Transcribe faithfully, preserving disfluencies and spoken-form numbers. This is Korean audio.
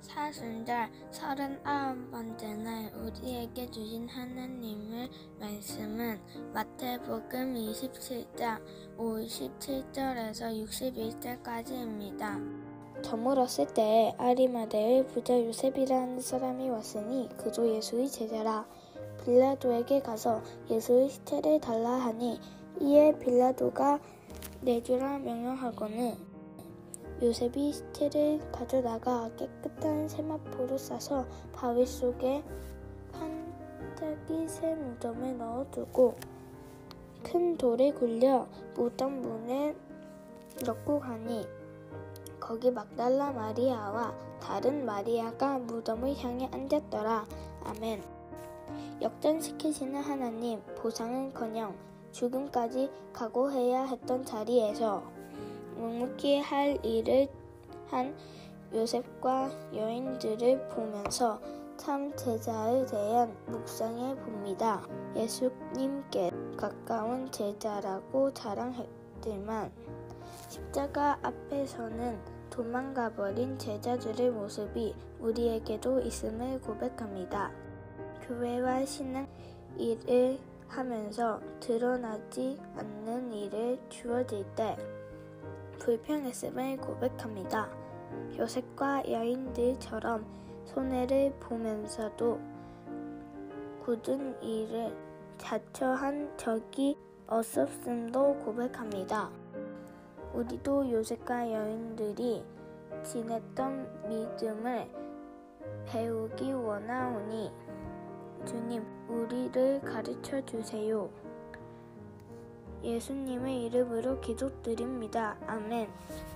사순절 서른아홉 번째 날 우리에게 주신 하나님의 말씀은 마태복음 이십칠 장 오십칠 절에서 육십일 절까지입니다. 저물었을 때에 아리마대의 부자 요셉이라는 사람이 왔으니 그도 예수의 제자라. 빌라도에게 가서 예수의 시체를 달라 하니 이에 빌라도가 내주라 명령하고는 요셉이 시체를 가져다가 깨끗한 세마포로 싸서 바위 속에 반짝이 새 무덤에 넣어두고 큰 돌에 굴려 무덤 문에 넣고 가니 거기 막달라 마리아와 다른 마리아가 무덤을 향해 앉았더라. 아멘. 역전시키시는 하나님, 보상은커녕 죽음까지 각오해야 했던 자리에서 묵묵히 할 일을 한 요셉과 여인들을 보면서 참 제자에 대한 묵상해 봅니다. 예수님께 가까운 제자라고 자랑했지만 십자가 앞에서는 도망가버린 제자들의 모습이 우리에게도 있음을 고백합니다. 교회와 신앙 일을 하면서 드러나지 않는 일을 주어질 때 불평했음을 고백합니다. 요셉과 여인들처럼 손해를 보면서도 굳은 일을 자처한 적이 없었음도 고백합니다. 우리도 요셉과 여인들이 지냈던 믿음을 배우기 원하오니 주님, 우리를 가르쳐 주세요. 예수님의 이름으로 기도드립니다. 아멘.